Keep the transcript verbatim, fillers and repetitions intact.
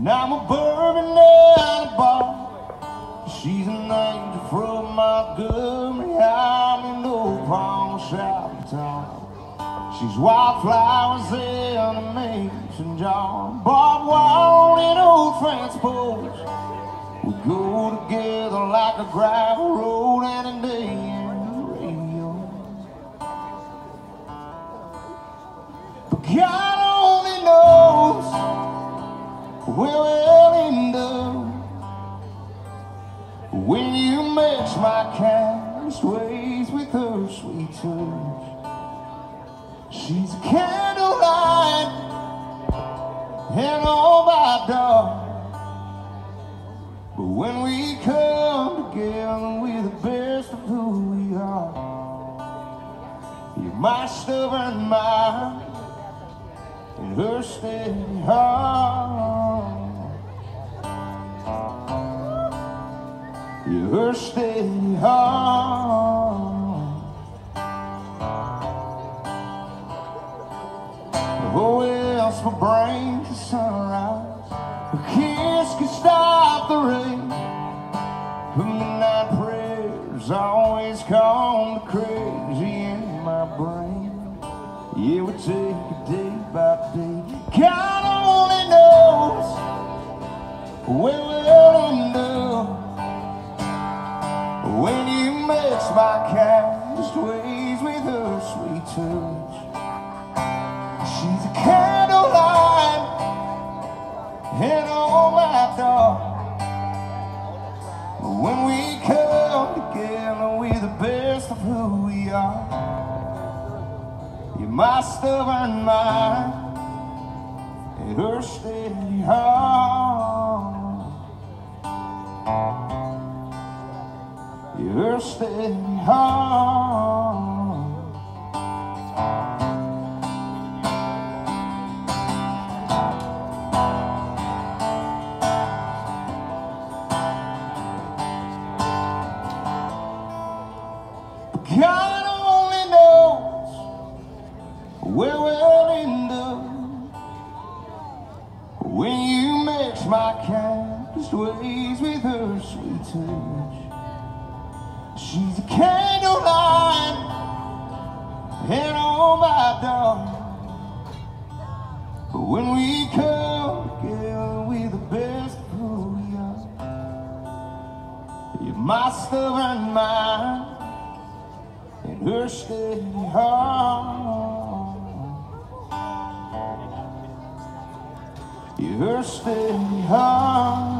And I'm a bourbon and a bar. She's an angel from Montgomery. I'm in Old Palm, South Town. She's wildflowers in a mason jar, barbed wire in old transports. We go together like a gravel road and a day in the radio. But God only knows where we'll end up when you mix my kindest ways with her sweet touch. She's a candlelight and all by dark, but when we come together, we're the best of who we are. You're my stubborn mind and her steady heart. You're her steady heart. Oh, else my brain to sunrise. A kiss can stop the rain. But midnight prayers always come to crazy in my brain. Yeah, we take it day by day. God only knows where we'll end up when you mix my kindest ways with her sweet touch. She's a candlelight and all my dark. When we come together, we're the best of who we are. You're my stubborn mind and her steady heart. You're her steady heart. God only knows where we'll end up when you mix my kindest ways with her sweet touch. She's a candlelight and all my dark, but when we come together, we're the best of who we are. You're my stubborn mind and her steady heart. You're her steady heart.